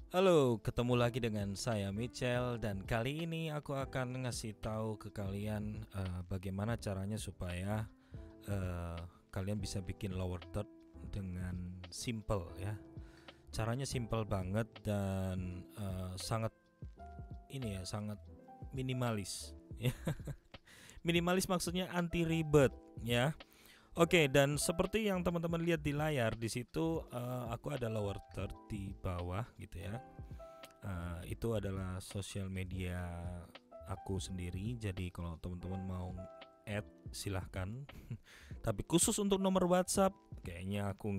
Halo, ketemu lagi dengan saya Michel dan kali ini aku akan ngasih tahu ke kalian bagaimana caranya supaya kalian bisa bikin lower third dengan simple ya. Caranya simple banget dan sangat sangat minimalis. Ya. Minimalis maksudnya anti ribet ya. Oke, dan seperti yang teman-teman lihat di layar di situ aku ada lower third di bawah gitu ya. Itu adalah sosial media aku sendiri. Jadi kalau teman-teman mau add silahkan. Tapi khusus untuk nomor WhatsApp kayaknya aku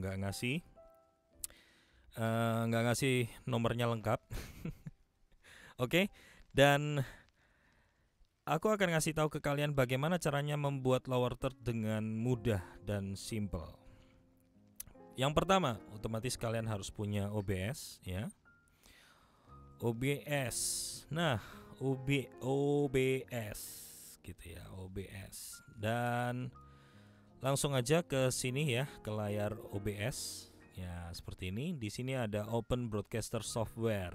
nggak ngasih nomornya lengkap. Oke, dan aku akan ngasih tahu ke kalian bagaimana caranya membuat lower third dengan mudah dan simple. Yang pertama, otomatis kalian harus punya OBS ya. OBS. Nah, OBS gitu ya, OBS. Dan langsung aja ke sini ya, ke layar OBS. Ya, seperti ini. Di sini ada Open Broadcaster Software.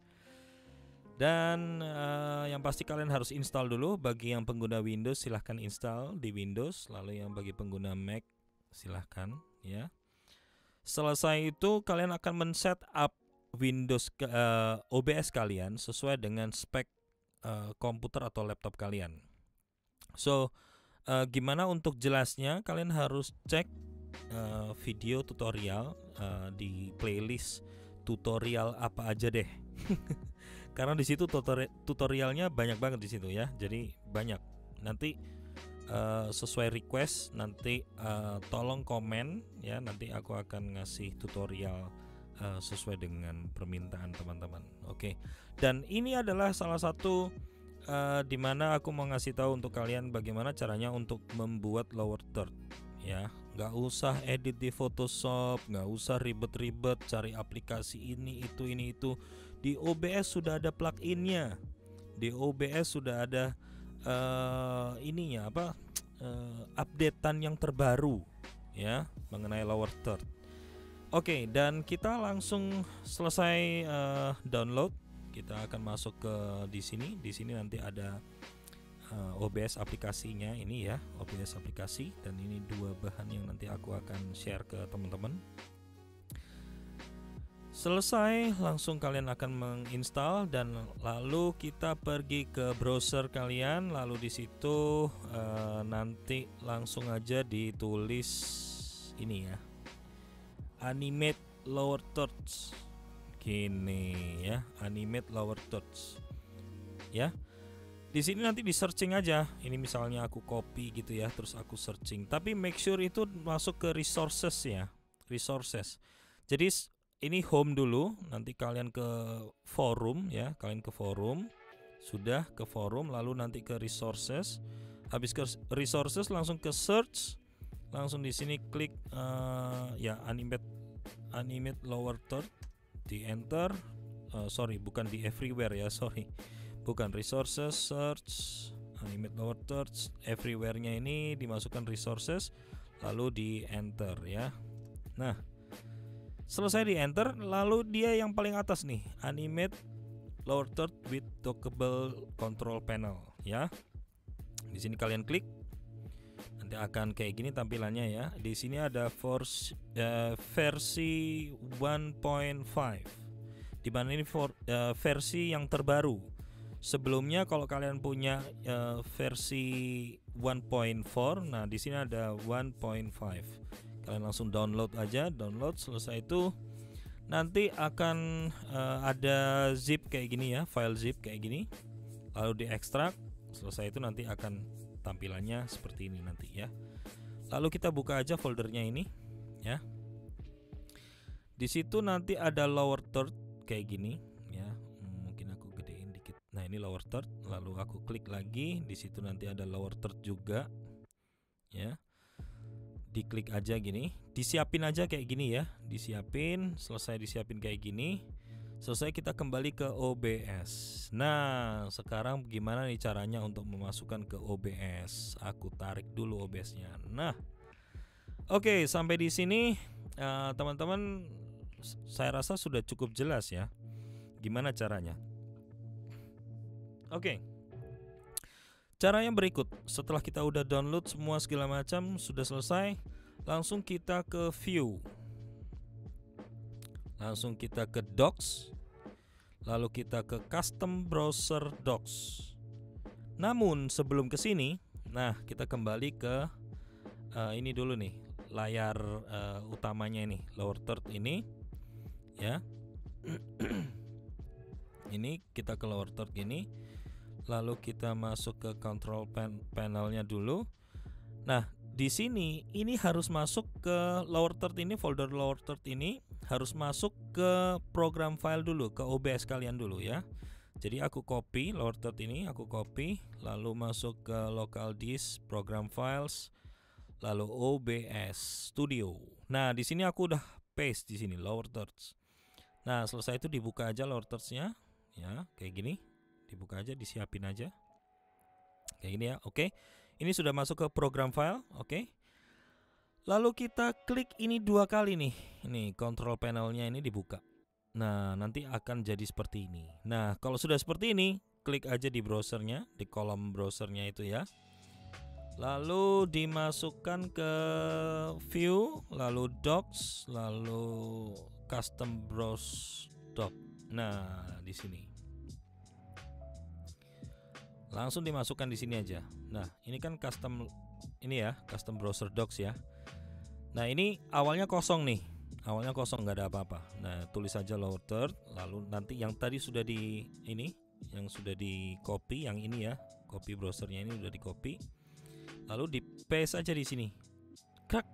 Dan yang pasti kalian harus install dulu. Bagi yang pengguna Windows silahkan install di Windows. Lalu yang bagi pengguna Mac silahkan ya. Selesai itu kalian akan men-set up Windows OBS kalian sesuai dengan spek komputer atau laptop kalian. So, gimana untuk jelasnya? Kalian harus cek video tutorial di playlist tutorial apa aja deh. Karena di situ tutorialnya banyak banget di situ ya. Jadi banyak. Nanti sesuai request nanti tolong komen ya. Nanti aku akan ngasih tutorial sesuai dengan permintaan teman-teman. Oke. Dan ini adalah salah satu di mana aku mau ngasih tahu untuk kalian bagaimana caranya untuk membuat lower third ya. Nggak usah edit di Photoshop, nggak usah ribet-ribet cari aplikasi ini itu. Di OBS sudah ada pluginnya. Di OBS sudah ada updatean yang terbaru ya mengenai lower third. Oke, dan kita langsung selesai download. Kita akan masuk ke di sini. Di sini nanti ada OBS aplikasinya ini ya, OBS aplikasi, dan ini dua bahan yang nanti aku akan share ke teman-teman. Selesai, langsung kalian akan menginstal dan lalu kita pergi ke browser kalian. Lalu di situ nanti langsung aja ditulis ini ya, animate lower thirds gini ya, animate lower thirds ya. Di sini nanti di searching aja. Ini misalnya aku copy gitu ya, terus aku searching. Tapi make sure itu masuk ke resources ya, resources. Jadi ini home dulu, nanti kalian ke forum ya, kalian ke forum. Sudah ke forum, lalu nanti ke resources. Habis ke resources langsung ke search. Langsung di sini klik ya animate lower third, di enter. Sorry, bukan di everywhere ya, sorry. Bukan resources, search, animate lower thirds, everywhere-nya ini dimasukkan resources, lalu di enter ya. Nah, selesai di enter, lalu dia yang paling atas nih, animate lower third with dockable control panel ya. Di sini kalian klik, nanti akan kayak gini tampilannya ya. Di sini ada versi 1.5, di mana ini versi yang terbaru. Sebelumnya kalau kalian punya versi 1.4, nah di sini ada 1.5. Kalian langsung download aja, download. Selesai itu nanti akan ada zip kayak gini ya, file zip kayak gini. Lalu diekstrak. Selesai itu nanti akan tampilannya seperti ini nanti ya. Lalu kita buka aja foldernya ini ya. Di situ nanti ada lower third kayak gini ya. Mungkin aku gedein dikit. Nah, ini lower third, lalu aku klik lagi, di situ nanti ada lower third juga. Ya. Diklik aja gini, disiapin aja kayak gini ya. Disiapin, selesai disiapin kayak gini. Selesai kita kembali ke OBS. Nah, sekarang gimana nih caranya untuk memasukkan ke OBS? Aku tarik dulu OBS-nya. Nah, oke, sampai di sini teman-teman saya rasa sudah cukup jelas ya. Gimana caranya? Oke. Cara yang berikut, setelah kita udah download semua segala macam sudah selesai, langsung kita ke view. Langsung kita ke docs. Lalu kita ke custom browser docs. Namun sebelum ke sini, nah kita kembali ke ini dulu nih, layar utamanya ini, lower third ini, ya. Ini kita ke lower third gini, lalu kita masuk ke control panelnya dulu. Nah di sini ini harus masuk ke lower third ini, folder lower third ini harus masuk ke program file dulu, ke OBS kalian dulu ya. Jadi aku copy lower third ini, aku copy, lalu masuk ke local disk, program files, lalu OBS Studio. Nah di sini aku udah paste di sini lower thirds. Nah selesai itu dibuka aja lower thirds-nya, ya kayak gini, dibuka aja, disiapin aja, kayak gini ya. Oke, ini sudah masuk ke program file. Oke. Lalu kita klik ini 2 kali nih, ini control panelnya ini dibuka. Nah nanti akan jadi seperti ini. Nah kalau sudah seperti ini, klik aja di browsernya, di kolom browsernya itu ya. Lalu dimasukkan ke view, lalu docs, lalu custom browse doc. Nah di sini langsung dimasukkan di sini aja. Nah ini kan custom ini ya, custom browser docs ya. Nah ini awalnya kosong nih. Awalnya kosong, nggak ada apa-apa. Nah tulis saja lower third, lalu nanti yang tadi sudah di ini, yang sudah di copy, yang ini ya, copy browsernya ini udah di copy, lalu di paste aja di sini. Krak.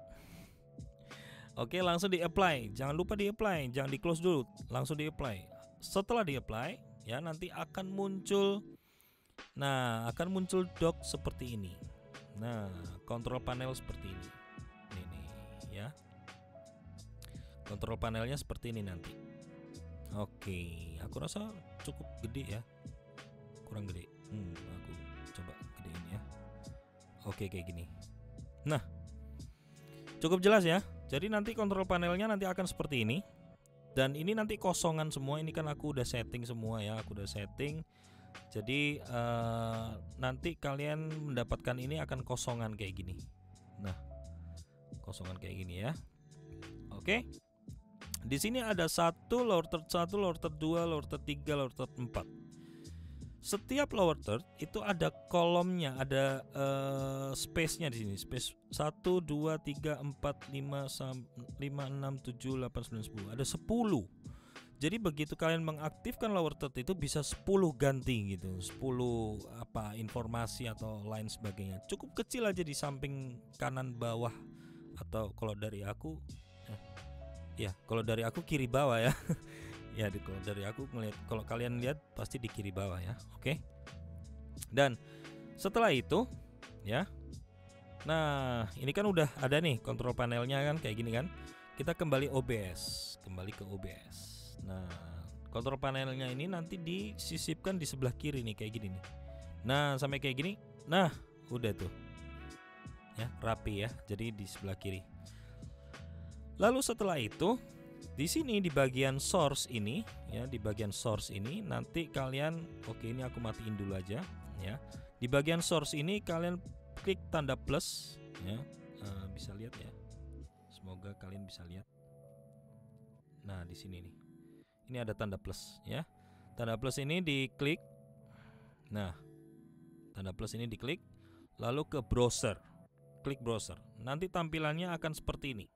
Oke, langsung di apply. Jangan lupa di apply, jangan di close dulu, langsung di apply. Setelah di apply, ya nanti akan muncul, nah akan muncul doc seperti ini. Nah control panel seperti ini. Ini ya. Kontrol panelnya seperti ini nanti. Oke, aku rasa cukup gede ya. Kurang gede. Aku coba gedein ya. Oke, kayak gini. Nah, cukup jelas ya. Jadi nanti kontrol panelnya nanti akan seperti ini. Dan ini nanti kosongan semua. Ini kan aku udah setting semua ya. Aku udah setting. Jadi nanti kalian mendapatkan ini akan kosongan kayak gini. Nah, kosongan kayak gini ya. Oke. Di sini ada 1, lower third 1, lower third 2, lower third 3, lower third 4. Setiap lower third itu ada kolomnya, ada space-nya di sini. Space 1, 2, 3, 4, 5, 6, 7, 8, 9, 10. Ada 10. Jadi begitu kalian mengaktifkan lower third itu bisa 10 ganti gitu. 10 apa informasi atau lain sebagainya. Cukup kecil aja di samping kanan bawah, atau kalau dari aku ya, kalau dari aku kiri bawah ya. Ya, kalau dari aku ngeliat, kalau kalian lihat pasti di kiri bawah ya. Oke. Dan setelah itu ya. Nah, ini kan udah ada nih kontrol panelnya kan kayak gini kan. Kita kembali OBS, kembali ke OBS. Nah, kontrol panelnya ini nanti disisipkan di sebelah kiri nih kayak gini nih. Nah, sampai kayak gini. Nah, udah tuh. Ya, rapi ya. Jadi di sebelah kiri. Lalu setelah itu di sini di bagian source ini ya, di bagian source ini nanti kalian, oke ini aku matiin dulu aja ya. Di bagian source ini kalian klik tanda plus ya. Bisa lihat ya. Semoga kalian bisa lihat. Nah, di sini nih. Ini ada tanda plus ya. Tanda plus ini diklik. Nah, tanda plus ini diklik, lalu ke browser. Klik browser. Nanti tampilannya akan seperti ini.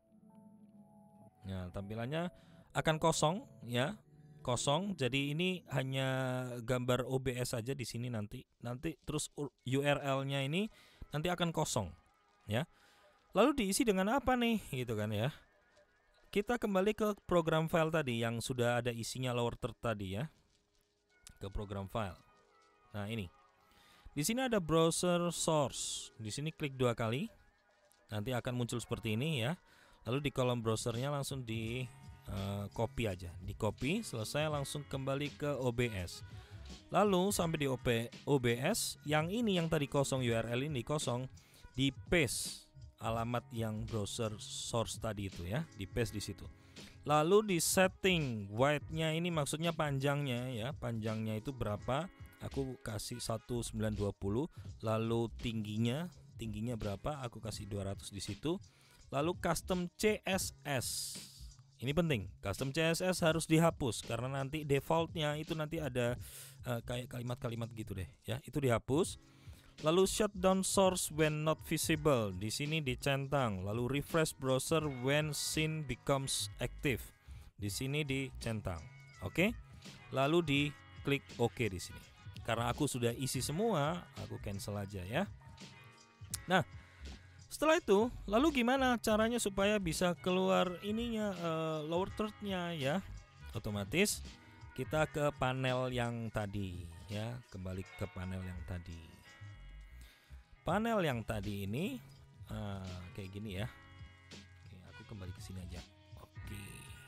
Nah, tampilannya akan kosong ya, kosong. Jadi ini hanya gambar OBS saja di sini nanti. Nanti terus URL-nya ini nanti akan kosong ya. Lalu diisi dengan apa nih gitu kan ya. Kita kembali ke program file tadi yang sudah ada isinya lower third tadi ya. Ke program file. Nah, ini. Di sini ada browser source. Di sini klik 2 kali. Nanti akan muncul seperti ini ya. Lalu di kolom browsernya langsung di copy aja, di copy, selesai langsung kembali ke OBS. Lalu sampai di OBS, yang ini yang tadi kosong, URL ini kosong, di paste alamat yang browser source tadi itu ya, di paste di situ. Lalu di setting width-nya ini maksudnya panjangnya ya, panjangnya itu berapa? Aku kasih 1920. Lalu tingginya berapa? Aku kasih 200 di situ. Lalu custom CSS. Ini penting, custom CSS harus dihapus karena nanti defaultnya itu nanti ada kayak kalimat-kalimat gitu deh ya, itu dihapus. Lalu shutdown source when not visible, di sini dicentang. Lalu refresh browser when scene becomes active, di sini dicentang. Oke. Lalu diklik OK di sini. Karena aku sudah isi semua, aku cancel aja ya. Nah, setelah itu, lalu gimana caranya supaya bisa keluar ininya lower third-nya ya? Otomatis kita ke panel yang tadi ya, kembali ke panel yang tadi. Panel yang tadi ini kayak gini ya. Oke, aku kembali ke sini aja. Oke.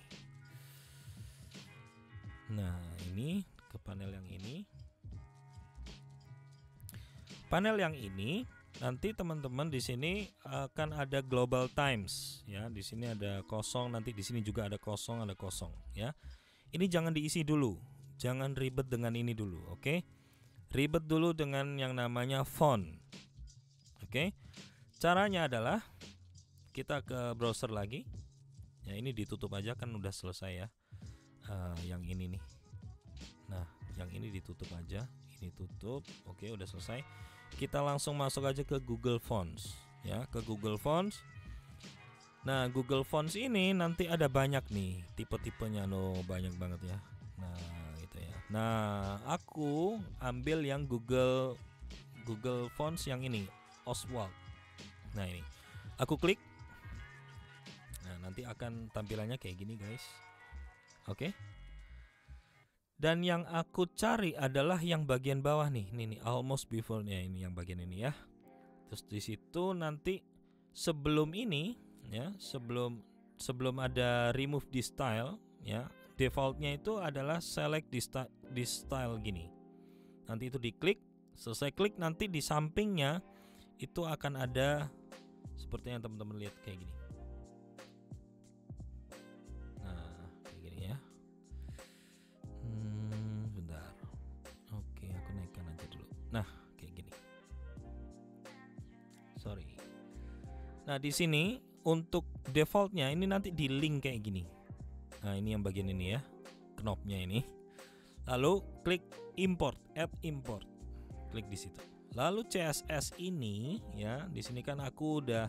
Nah, ini ke panel yang ini. Panel yang ini nanti teman-teman di sini akan ada global times ya. Di sini ada kosong, nanti di sini juga ada kosong ya. Ini jangan diisi dulu. Jangan ribet dengan ini dulu, oke? Ribet dulu dengan yang namanya font. Oke, caranya adalah kita ke browser lagi. Ya, ini ditutup aja kan udah selesai ya. Yang ini nih. Nah, yang ini ditutup aja. Ini tutup. Oke, udah selesai. Kita langsung masuk aja ke Google Fonts. Ya, ke Google Fonts. Nah, Google Fonts ini nanti ada banyak nih tipe-tipenya, banyak banget ya. Nah, gitu ya. Nah, aku ambil yang Google Fonts yang ini. Oswald. Nah, ini aku klik. Nah, nanti akan tampilannya kayak gini guys. Oke. Dan yang aku cari adalah yang bagian bawah nih. Ini almost before-nya, ini yang bagian ini ya. Terus di situ nanti sebelum ini ya, sebelum ada remove this style ya, defaultnya itu adalah select this style gini. Nanti itu diklik, selesai klik nanti di sampingnya itu akan ada seperti yang teman-teman lihat kayak gini. Nah, kayak gini ya. Bentar. Oke, aku naikkan aja dulu. Nah, kayak gini. Sorry. Nah, di sini untuk defaultnya ini nanti di link kayak gini. Nah, ini yang bagian ini ya, knopnya ini. Lalu klik import, add import. Klik di situ. Lalu CSS ini ya, di sini kan aku udah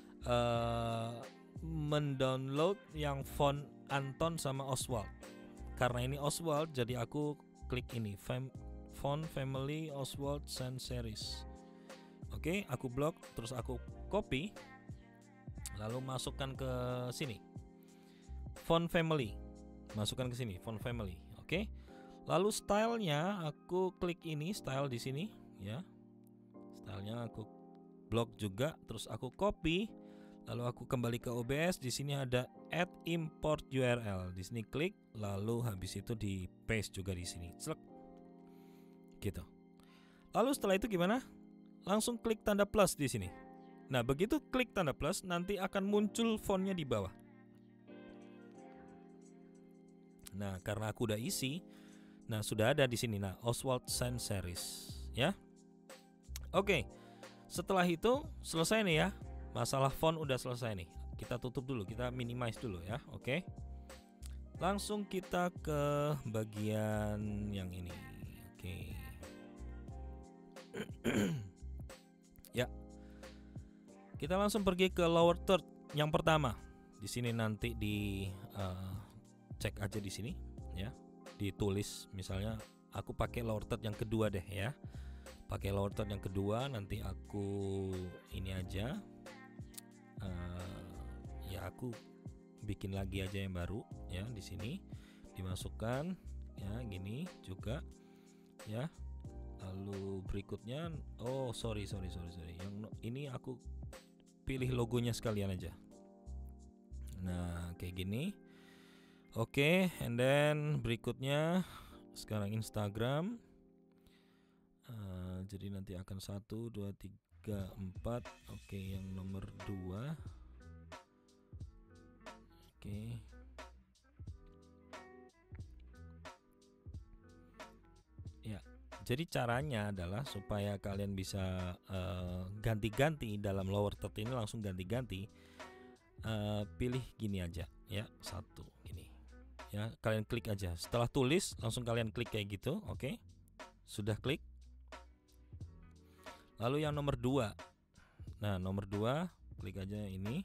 mendownload yang font Anton sama Oswald. Karena ini Oswald, jadi aku klik ini font family Oswald sans serif. Oke, aku blok, terus aku copy, lalu masukkan ke sini. Font family, masukkan ke sini, font family. Oke. Lalu stylenya aku klik ini, style di sini ya. Stylenya aku blok juga, terus aku copy, lalu aku kembali ke OBS. Di sini ada add import URL. Di sini klik, lalu habis itu di paste juga di sini. Selek. Gitu. Lalu setelah itu gimana? Langsung klik tanda plus di sini. Nah, begitu klik tanda plus, nanti akan muncul fontnya di bawah. Nah, karena aku udah isi, nah sudah ada di sini. Nah, Oswald sans serif ya. Oke, setelah itu selesai nih ya. Masalah font udah selesai nih. Kita tutup dulu, kita minimize dulu ya. Oke. Langsung kita ke bagian yang ini. Oke. Ya. Kita langsung pergi ke lower third yang pertama. Di sini nanti di cek aja di sini ya. Ditulis misalnya aku pakai lower third yang kedua deh ya. Pakai lower third yang kedua, nanti aku ini aja ya, aku bikin lagi aja yang baru ya. Di sini dimasukkan ya, gini juga ya. Lalu berikutnya, oh sorry yang ini aku pilih logonya sekalian aja. Nah, kayak gini. Oke, and then berikutnya sekarang Instagram. Jadi nanti akan 1, 2, 3, 4. Oke, yang nomor 2. Oke. jadi caranya adalah supaya kalian bisa ganti-ganti dalam lower third ini, langsung ganti-ganti. Pilih gini aja ya, satu gini ya, kalian klik aja. Setelah tulis langsung kalian klik kayak gitu. Oke, sudah klik. Lalu yang nomor 2, nah nomor 2 klik aja ini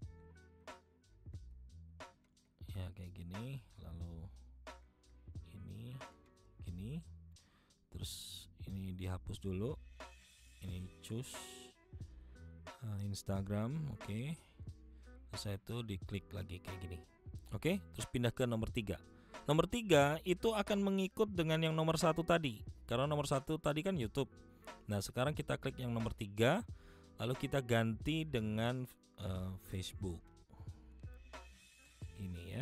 ya, kayak gini. Lalu ini gini, terus ini dihapus dulu, ini choose Instagram. Oke, terus itu diklik lagi kayak gini. Oke, terus pindah ke nomor 3. Nomor 3 itu akan mengikut dengan yang nomor 1 tadi, karena nomor 1 tadi kan YouTube. Nah sekarang kita klik yang nomor 3, lalu kita ganti dengan Facebook ini ya.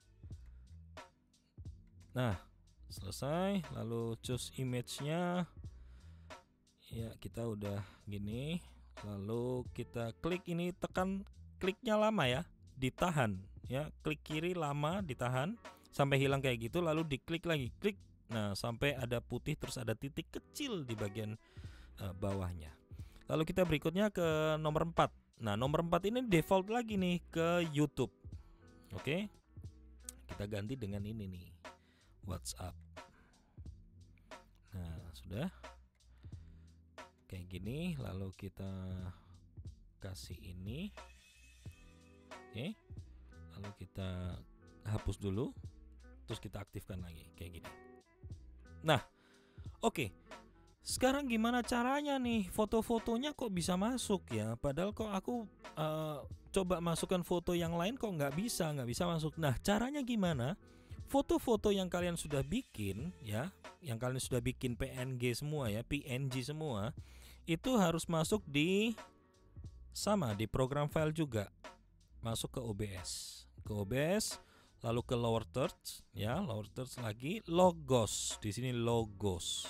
Nah selesai, lalu choose image-nya ya, kita udah gini. Lalu kita klik ini, tekan kliknya lama ya, ditahan ya, klik kiri lama ditahan sampai hilang kayak gitu, lalu diklik lagi, klik. Nah sampai ada putih terus ada titik kecil di bagian bawahnya. Lalu kita berikutnya ke nomor 4. Nah nomor 4 ini default lagi nih ke YouTube. Oke, kita ganti dengan ini nih, WhatsApp. Nah sudah kayak gini, lalu kita kasih ini. Oke, lalu kita hapus dulu, terus kita aktifkan lagi kayak gini. Nah oke, sekarang gimana caranya nih, foto-fotonya kok bisa masuk ya, padahal kok aku coba masukkan foto yang lain kok nggak bisa masuk. Nah caranya gimana? Foto-foto yang kalian sudah bikin ya, yang kalian sudah bikin PNG semua ya, PNG semua, itu harus masuk di di program file juga, masuk ke OBS, lalu ke lower third ya, lower third lagi, logos. Di sini logos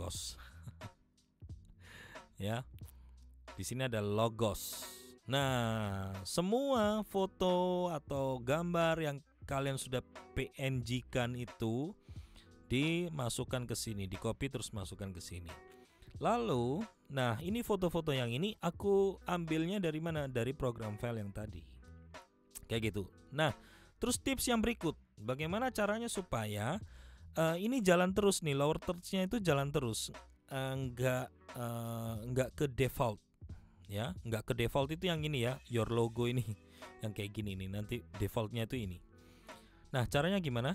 ya, di sini ada logos. Nah semua foto atau gambar yang kalian sudah PNG-kan itu dimasukkan ke sini, di copy terus masukkan ke sini. Lalu, nah ini foto-foto yang ini aku ambilnya dari mana? Dari program file yang tadi. Kayak gitu. Nah, terus tips yang berikut, bagaimana caranya supaya ini jalan terus nih, lower third-nya itu jalan terus, enggak ke default ya, enggak ke default itu yang ini ya, your logo ini, yang kayak gini nih, nanti defaultnya itu ini. Nah caranya gimana?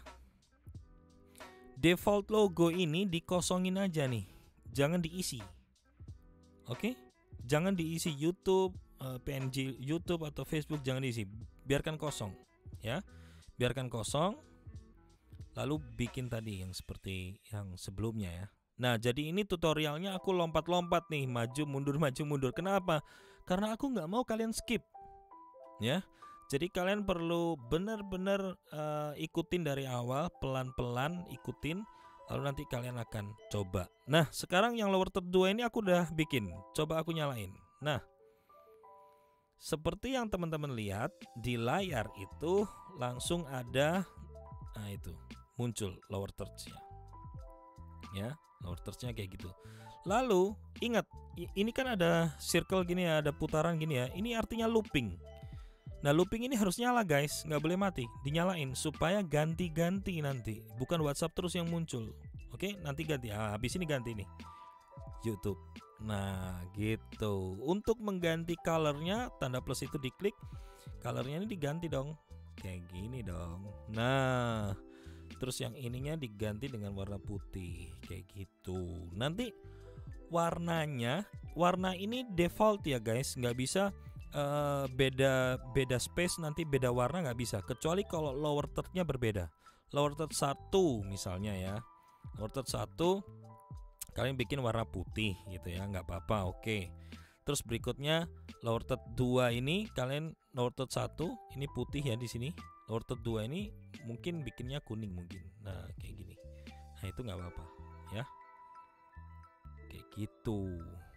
Default logo ini dikosongin aja nih, jangan diisi. Oke, jangan diisi YouTube, PNG YouTube atau Facebook, jangan diisi, biarkan kosong ya, biarkan kosong. Lalu bikin tadi yang seperti yang sebelumnya ya. Nah jadi ini tutorialnya aku lompat-lompat nih, maju mundur. Kenapa? Karena aku nggak mau kalian skip ya. Jadi kalian perlu benar-benar ikutin dari awal, pelan-pelan ikutin, lalu nanti kalian akan coba. Nah sekarang yang lower third 2 ini aku udah bikin, coba aku nyalain. Nah seperti yang teman-teman lihat di layar itu langsung ada, nah itu muncul lower third-nya ya, lower third-nya kayak gitu. Lalu ingat, ini kan ada circle gini ya, ada putaran gini ya, ini artinya looping. Nah looping ini harus nyala guys, nggak boleh mati, dinyalain supaya ganti-ganti nanti, bukan WhatsApp terus yang muncul. Oke, nanti ganti, habis ini ganti nih YouTube. Nah gitu. Untuk mengganti colornya, tanda plus itu diklik, colornya ini diganti dong, kayak gini dong. Nah terus yang ininya diganti dengan warna putih kayak gitu. Nanti warnanya, warna ini default ya guys, nggak bisa beda space, nanti beda warna nggak bisa, kecuali kalau lower third-nya berbeda. Lower third 1 misalnya ya, lower third 1 kalian bikin warna putih gitu ya, nggak apa-apa, oke. Terus berikutnya lower third 2 ini kalian lower third 1 ini putih ya di sini, lower third 2 ini mungkin bikinnya kuning mungkin. Nah kayak gini, nah itu nggak apa-apa ya, kayak gitu.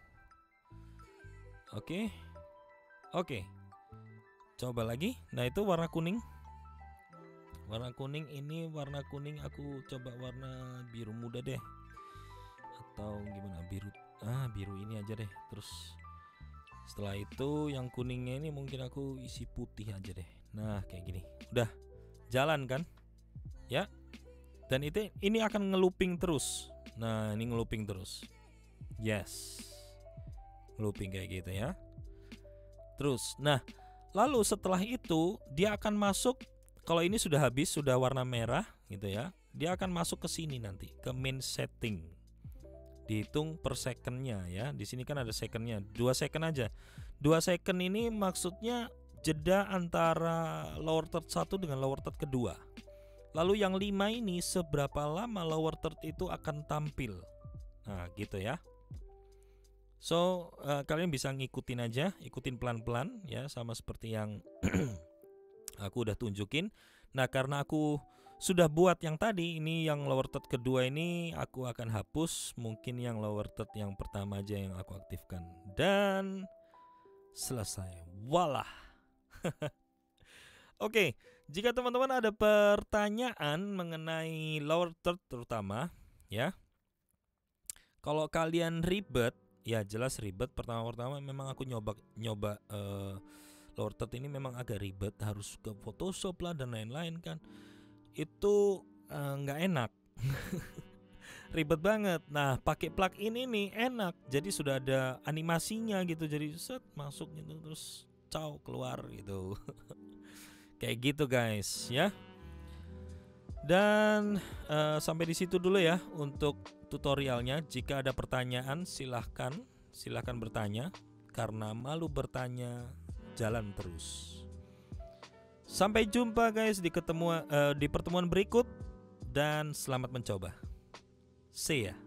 Oke, coba lagi. Nah itu warna kuning. Warna kuning ini, warna kuning aku coba warna biru muda deh, atau gimana, biru. Biru ini aja deh. Terus setelah itu yang kuningnya ini mungkin aku isi putih aja deh. Nah kayak gini, udah jalan kan ya. Dan ini akan ngelooping terus. Nah ini ngelooping terus. Yes, ngelooping kayak gitu ya. Terus nah lalu setelah itu dia akan masuk. Kalau ini sudah habis, sudah warna merah gitu ya, dia akan masuk ke sini nanti, ke main setting. Dihitung per secondnya ya. Di sini kan ada secondnya, 2 second aja. 2 second ini maksudnya jeda antara lower third 1 dengan lower third kedua. Lalu yang 5 ini seberapa lama lower third itu akan tampil. Nah gitu ya. So kalian bisa ngikutin aja, ikutin pelan-pelan ya, sama seperti yang aku udah tunjukin. Nah karena aku sudah buat yang tadi, ini yang lower third kedua ini aku akan hapus. Mungkin yang lower third yang pertama aja yang aku aktifkan. Dan selesai. Walah. Oke, jika teman-teman ada pertanyaan mengenai lower third terutama ya, kalau kalian ribet, ya jelas ribet. Pertama-tama memang aku nyoba lower third ini memang agak ribet, harus ke Photoshop lah dan lain-lain kan. Itu nggak enak. Ribet banget. Nah pakai plugin ini enak, jadi sudah ada animasinya gitu, jadi set masuk gitu terus caw keluar gitu. Kayak gitu guys ya. Dan sampai di situ dulu ya untuk tutorialnya. Jika ada pertanyaan silahkan bertanya, karena malu bertanya jalan terus. Sampai jumpa guys di pertemuan berikut, dan selamat mencoba. See ya.